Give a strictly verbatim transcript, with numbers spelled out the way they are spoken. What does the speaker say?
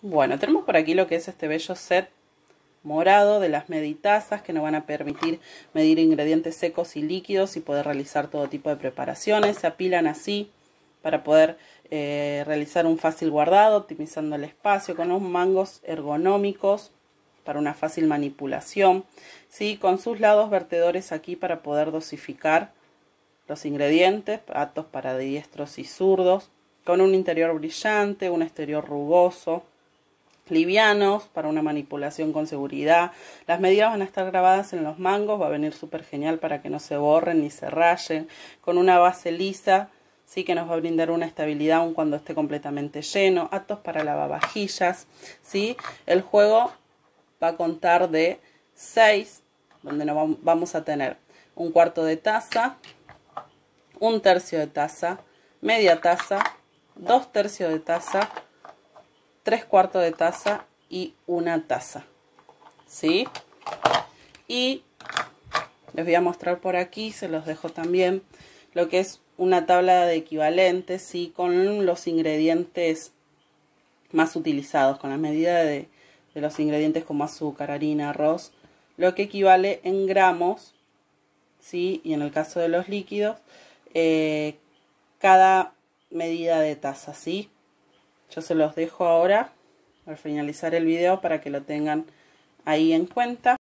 Bueno, tenemos por aquí lo que es este bello set morado de las meditazas que nos van a permitir medir ingredientes secos y líquidos y poder realizar todo tipo de preparaciones. Se apilan así para poder eh, realizar un fácil guardado, optimizando el espacio, con unos mangos ergonómicos para una fácil manipulación, ¿sí? Con sus lados vertedores aquí para poder dosificar los ingredientes, aptos para diestros y zurdos, con un interior brillante, un exterior rugoso, livianos para una manipulación con seguridad. Las medidas van a estar grabadas en los mangos, va a venir súper genial para que no se borren ni se rayen, con una base lisa, sí, que nos va a brindar una estabilidad aun cuando esté completamente lleno, aptos para lavavajillas, ¿sí? El juego va a contar de seis, donde nos vamos a tener un cuarto de taza, un tercio de taza, media taza, dos tercios de taza, tres cuartos de taza y una taza, ¿sí? Y les voy a mostrar por aquí, se los dejo también, lo que es una tabla de equivalentes, ¿sí? Con los ingredientes más utilizados, con la medida de, de los ingredientes como azúcar, harina, arroz, lo que equivale en gramos, ¿sí? Y en el caso de los líquidos, eh, cada medida de taza, ¿sí? Yo se los dejo ahora al finalizar el video para que lo tengan ahí en cuenta.